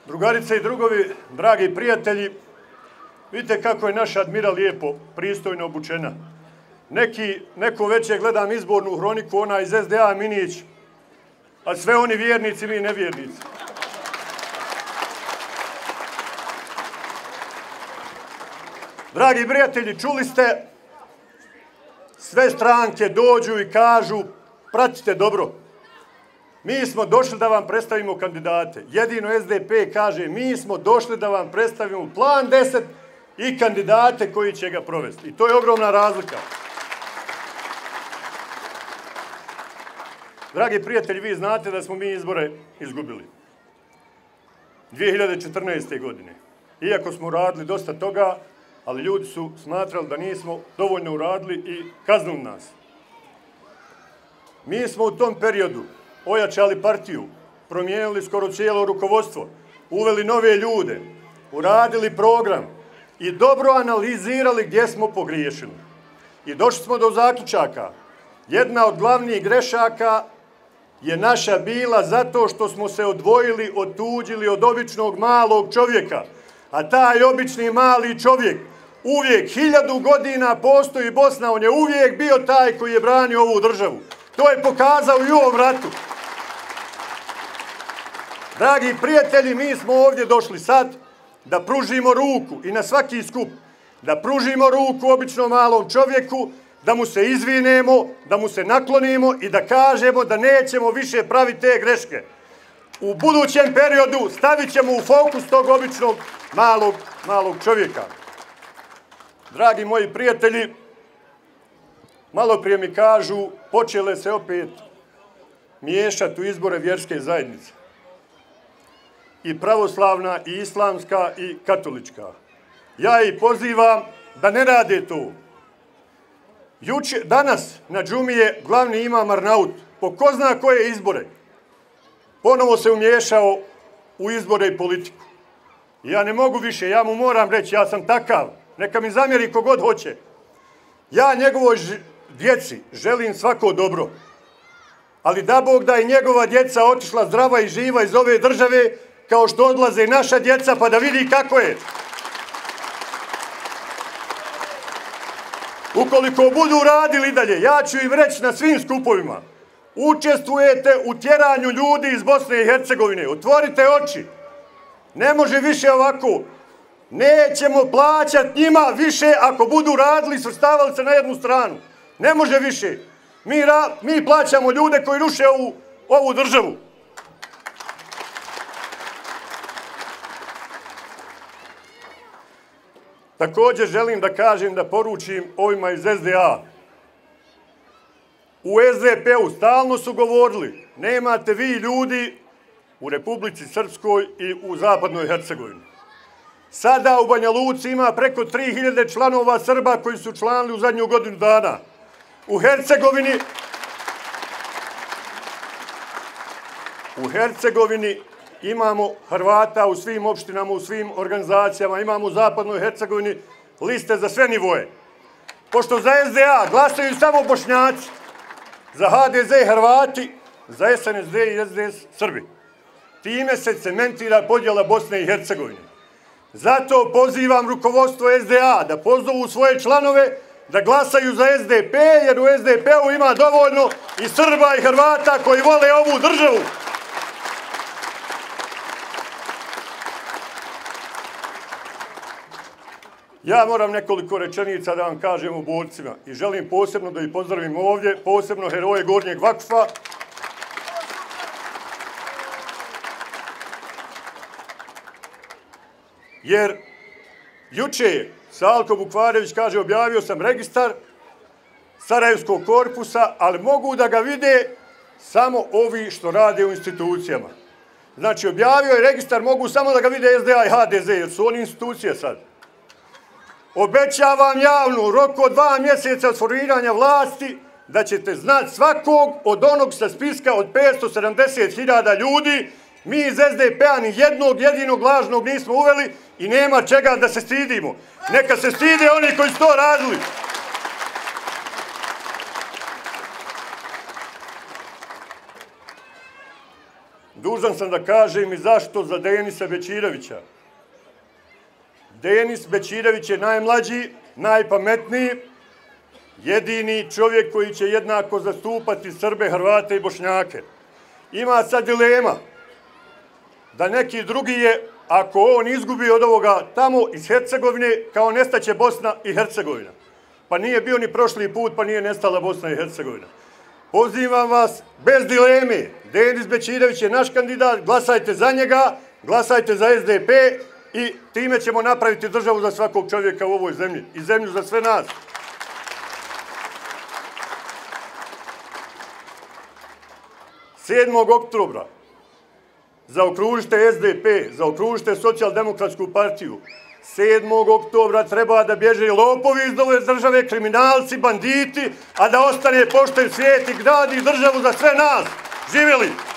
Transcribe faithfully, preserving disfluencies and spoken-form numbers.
Drugarice i drugovi, dragi prijatelji, vidite kako je naša Admira lijepo, pristojno obučena. Neki, neko večer gledam izbornu hroniku, ona iz S D A Minić, a sve oni vjernici, mi nevjernici. Dragi prijatelji, čuli ste, sve stranke dođu i kažu, pratite dobro. Mi smo došli da vam predstavimo kandidate. Jedino S D P kaže, mi smo došli da vam predstavimo plan deset i kandidate koji će ga provesti. I to je ogromna razlika. Dragi prijatelji, vi znate da smo mi izbore izgubili. dvije hiljade četrnaeste. godine. Iako smo uradili dosta toga, ali ljudi su smatrali da nismo dovoljno uradili i kaznuli nas. Mi smo u tom periodu ojačali partiju, promijenili skoro cijelo rukovodstvo, uveli nove ljude, uradili program i dobro analizirali gdje smo pogriješili. I došli smo do zaključaka. Jedna od glavnih grešaka je naša bila zato što smo se odvojili, otuđili od običnog malog čovjeka. A taj obični mali čovjek uvijek, hiljadu godina postoji Bosna, on je uvijek bio taj koji je branio ovu državu. To je pokazao i u ovom ratu. Dragi prijatelji, mi smo ovdje došli sad da pružimo ruku i na svaki skup, da pružimo ruku običnom malom čovjeku, da mu se izvinemo, da mu se naklonimo i da kažemo da nećemo više praviti te greške. U budućem periodu stavit ćemo u fokus tog običnog malog, malog čovjeka. Dragi moji prijatelji, malo prije mi kažu, počele se opet miješati u izbore vjerske zajednice. I pravoslavna, i islamska, i katolička. Ja ih pozivam da ne rade to. Juče, danas na džumi je glavni imam Arnaut, po ko zna koje izbore, ponovo se umiješao u izbore i politiku. Ja ne mogu više, ja mu moram reći, ja sam takav, neka mi zamjeri kogod hoće. Ja njegovoj djeci želim svako dobro, ali da Bog da i njegova djeca otišla zdrava i živa iz ove države, kao što odlaze i naša djeca, pa da vidi kako je. Ukoliko budu radili dalje, ja ću im reći na svim skupovima, učestvujete u tjeranju ljudi iz Bosne i Hercegovine, otvorite oči. Ne može više ovako. Nećemo plaćati njima više ako budu radili i svrstavali se na jednu stranu. Ne može više. Mi, ra, mi plaćamo ljude koji ruše ovu, ovu državu. Također želim da kažem, da poručim ovima iz S D A. U S D P-u stalno su govorili, nemate vi ljudi u Republici Srpskoj i u Zapadnoj Hercegovini. Sada u Banja Luci ima preko tri hiljade članova Srba koji su članili u zadnju godinu dana. U Hercegovini, u Hercegovini imamo Hrvata u svim opštinama, u svim organizacijama, imamo u Zapadnoj Hercegovini liste za sve nivoje. Pošto za S D A glasaju samo Bošnjaci, za H D Z Hrvati, za S N S D i S D S Srbi. Time se cementira podjela Bosne i Hercegovine. Zato pozivam rukovodstvo S D A da pozovu svoje članove da glasaju za S D P, jer u S D P-u ima dovoljno i Srba i Hrvata koji vole ovu državu. Ja moram nekoliko rečenica da vam kažem o borcima i želim posebno da ih pozdravim ovdje, posebno heroje Gornjeg Vakfa. Jer juče Salko Bukvarević kaže, objavio sam registar Sarajevskog korpusa, ali mogu da ga vide samo ovi što rade u institucijama. Znači, objavio je registar, mogu samo da ga vide S D A i H D Z, jer su oni institucije sad. Obećavam javno, u roku od dva mjeseca od formiranja vlasti, da ćete znati svakog od onog sa spiska od petsto sedamdeset hiljada ljudi. Mi iz S D P-a ni jednog jedinog lažnog nismo uveli i nema čega da se stidimo. Neka se stide oni koji su to radili. dužan sam da kažem i zašto za Denisa Bećirovića. Denis Bećirović je najmlađi, najpametniji, jedini čovjek koji će jednako zastupati Srbe, Hrvate i Bošnjake. Ima sad dilema da neki drugi je, ako on izgubi od ovoga tamo iz Hercegovine, kao nestaće Bosna i Hercegovina. Pa nije bio ni prošli put, pa nije nestala Bosna i Hercegovina. Pozivam vas, bez dileme, Denis Bećirović je naš kandidat, glasajte za njega, glasajte za S D P i time ćemo napraviti državu za svakog čovjeka u ovoj zemlji i zemlju za sve nas. sedmog oktobra zaokružite S D P, zaokružite Socijaldemokratsku partiju. sedmog oktobra treba da bježe lopovi iz ove države, kriminalci, banditi, a da ostane pošten svijet i grad i državu za sve nas. Živjeli!